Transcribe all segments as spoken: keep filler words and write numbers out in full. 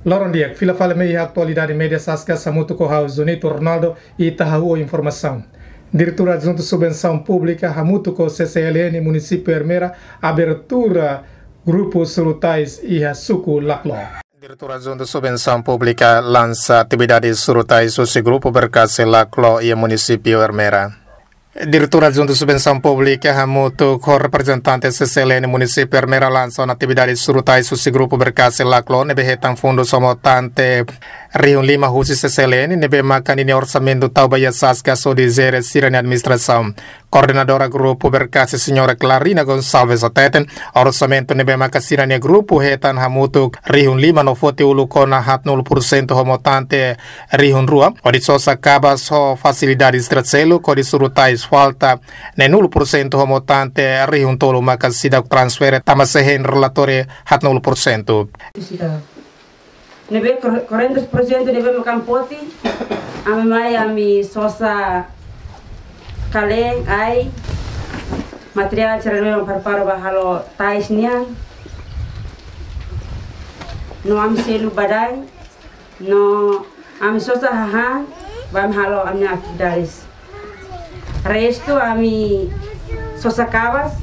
Loron dia, fila fala meia atualidade média sasca samuto corral Zonito Ronaldo e Tahaú informação. Diretor adjunto subvenção pública Hamuto com C C L N município Hermera abertura grupo Surutais e Suco Laclo. Diretor adjunto subvenção pública lança atividades Surutais o grupo Berkase Laclo e município Hermera. Diretor adjunto subvenção pública Hamuto com representante C C L N município Hermera lança uma atividade Surutais o grupo Berkase Laclo nebehetan fundo somotante Rio Lima Husi C C L N nebe makanini orçamento Taubaya Sasca so dizer sirene administração. Coordenadora grupo Berkase senhora Clarina Gonçalves Oteten orçamento nebe makasirane grupo hetan Hamuto Rio Lima no fote ulu kona hat nol por cento homotante Rio Rua odisosa acaba so facilidades tracelo kodi Surutais falta ne nol por cento homotante Rio Tolo makasida transfer tamasehen relatore hat nol por cento. Nebe correntos por cento nebe makampoti ame mai ami sosa kaleng ai material cara nebe parparo bahalo tais nian no am selu badai no ami sosa haha bam halo ami atividades resto ami sosa kavas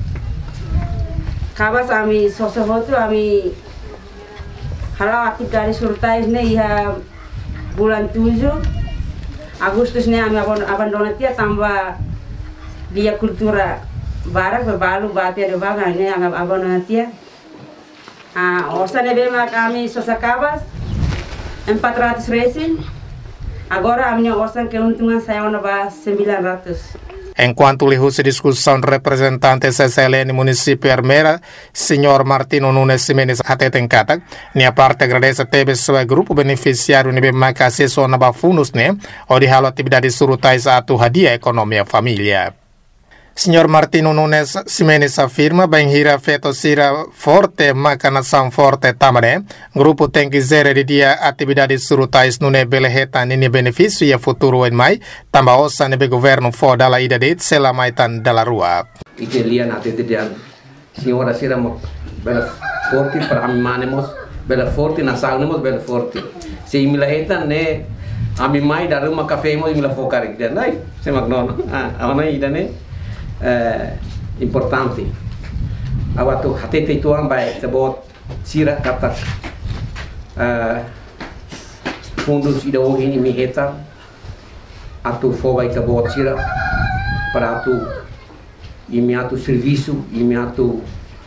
kavas ami sosa hotu ami halo atividades Surutais ne ya bulan tujuh Agustus ne ami abandona tia tambah dia kultura barak berbalu bati ada baga ne abandona tia ah orsa ne bema kami sosa kabas empat ratus resin agora ami orsa keuntungan saya ona ba sembilan ratus. Enquanto lihus discussão representante C C L N município Hermera, senhor Martino Nunes Simenes Hateten Katak, nia parte agradece tebe sua grupo beneficiário nebe maka acesso na bafundos ne, o de halo atividade Surutais atu hadia economia família. Senhor Martino Nunes Simenes afirma bem hira feto sira forte maka nação forte tamane, grupo tem que zere de dia atividade Surutais nune beleheta nini benefício e futuro em mai, tamba osa nebe governo for dala ida det sela maitan dala rua. Italian atetidian, senhora sira mo bela forte para amanemos, bela forte na saunemos bela forte. Se imilaheta ne ami mai da rumah cafe mo imila fokarik dia nai, se magnono. Ah, awana ida ne Uh, importante. Awatu hatete tuan baik sebot sira kata uh, fundos ida oh ini miheta atu fobai sebot sira para atu imiatu serviço imiatu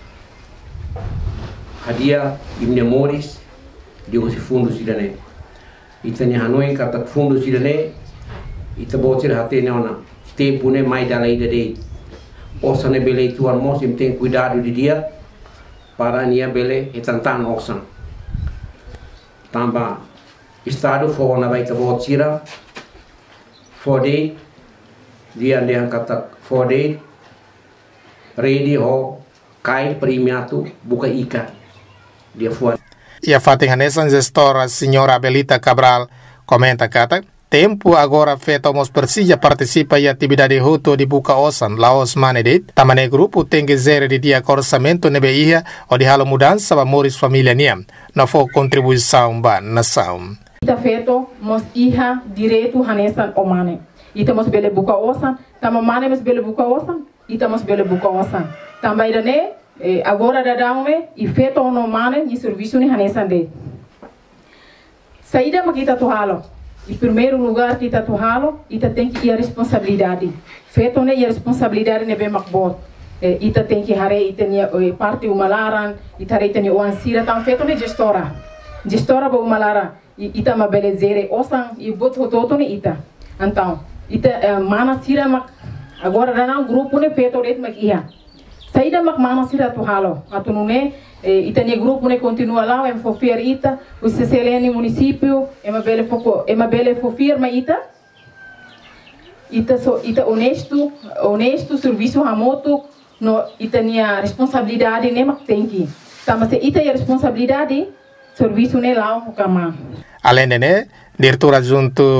hadia imnemores de os fundos ida ne itanya hanoi kata fundos ida ne itabot sira hatene ona tempo ne mai dala ida de osa ne bele tuan mos im tem cuidado de dia para nia bele e tantan osan tamba estado fo na vai tabo tira fode dia dia kata fode ready ho kai premiato buka ika dia fo ia fatin hanesan gestora senhora Belita Cabral comenta kata tempo agora fetomos persija participa e atividade huto di buka osan laos manedit tamane grupo tem que zere de dia orçamento nebe ia o de halo mudança ba moris família nia na fo contribuição ba nação ita feto mos iha direito hanesan omane ita mos bele buka osan tama mane mos bele buka osan ita mos bele buka osan tamba ida ne eh, agora da daume e feto no mane ni serviço ni hanesan de saída makita to halo. Em primeiro lugar, kita tuhalo, ita tem que ir a responsabilidade. Feito né, a responsabilidade ne bem makbot. Ita tem que hare, ita ne parte umalaran, ita hare ita ne oansira, tam feito ne gestora. Gestora ba umalara, ita ma belezere, osan e bot hototo ne ita. Então, ita mana sira mak, agora dana um grupo ne feito det mak ia. Saída mak mana sira tuhalo, atunu ne, ita ne grupo ne continua lá, em fofiar ita, o C C L N município, é uma bela foco, é uma bela fofiar ma ita, ita so ita honesto, honesto serviço remoto, no ita nia responsabilidade ne mak tem que, tá mas ita é responsabilidade, serviço ne lá o cama. Além de né, diretor adjunto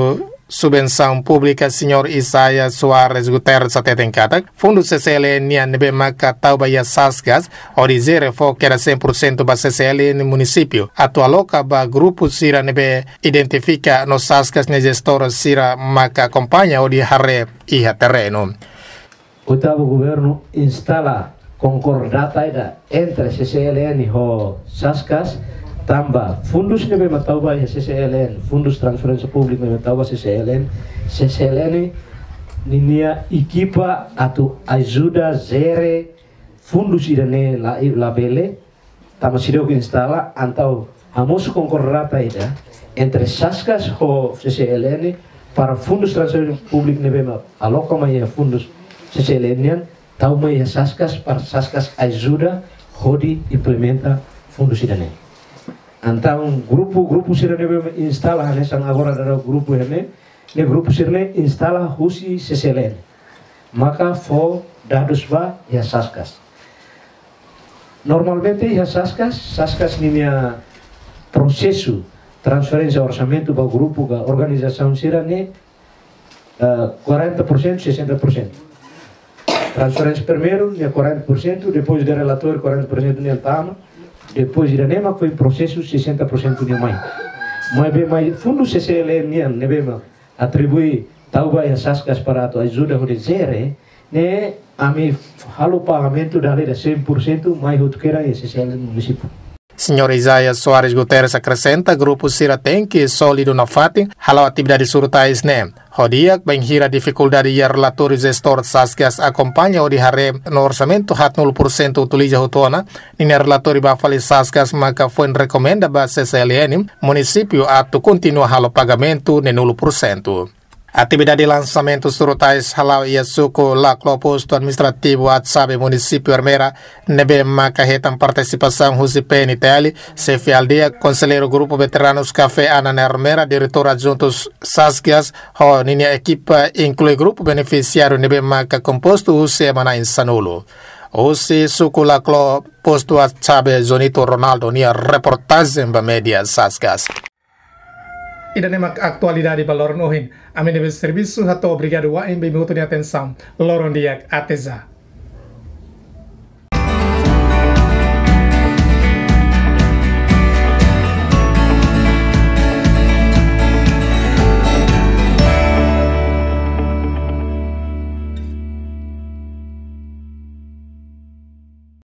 Subvenção Pública Senhor Isaias Soares Guterres ateteng katak, Fundo C C L N nian nebe maka tau baya Sasgas, o dizer fo que era cem por cento ba C C L N município. Atualoca ba grupo sira nebe identifica no Sasgas ne gestor sira maka acompanha o di harre iha terreno. O tavo governo instala concordata entre C C L N e Sasgas, tamba fundos nebe matauba ya C C L N, fundos transferência pública nebe matauba C C L N, C C L N ninia equipa atu ajuda zere fundos irane la labele, tama sido que instala antau amos concordata ida entre Sasgas e C C L N para fundos transferência pública nebe aloca ya fundos C C L N tau mai Sasgas para Sasgas ajuda hodi implementa fundos irane. Então, grupo grupo sirene instala nessa agora ada grupo ini, ne grupo sirene instala husi C C L N. Maka fo dados ba ya Sasgas. Normalmente ya Sasgas, Sasgas ninya processo transferência orçamento ba grupo ga organização sirene uh, quarenta por cento, sessenta por cento. Transferência primeiro, né quarenta por cento, depois do relator quarenta por cento ne tama. Depois de nema foi processo sessenta por cento de mãe. Mas bem mais fundo C C L N ne bem atribui tauba ya Sasgas para a ajuda de zere ne ami halo pagamento da lei cem por cento mais outro que era C C L N município. Senhor Isaias Soares Guterres acrescenta grupo sira tem que sólido na fatin halau atividade surtais nem. Hodiak bem hira dificuldade e relator gestor Sasgas acompanha o de harre no orçamento hat nol por cento utiliza hotona ni relator ba fali Sasgas maka foi recomenda ba C C L N município atu continua halo pagamento ne nol por cento. Atividade de lançamento surtais halau ia suco laklo posto administrativo WhatsApp município Armera nebe maka hetam participação Husi P N T L, C F Aldeia, conselheiro grupo veteranos Café Ana Armera, diretor adjuntos Sasgas, ho ninia equipa inclui grupo beneficiário nebe maka composto Husi Emana Insanulo. Husi suco laklo posto WhatsApp Zonito Ronaldo nia reportagem ba media Sasgas. Ida nemak aktualidade balor nohin. Amin serviço hato obrigado wa em minuto de atenção. Loron diak ateza.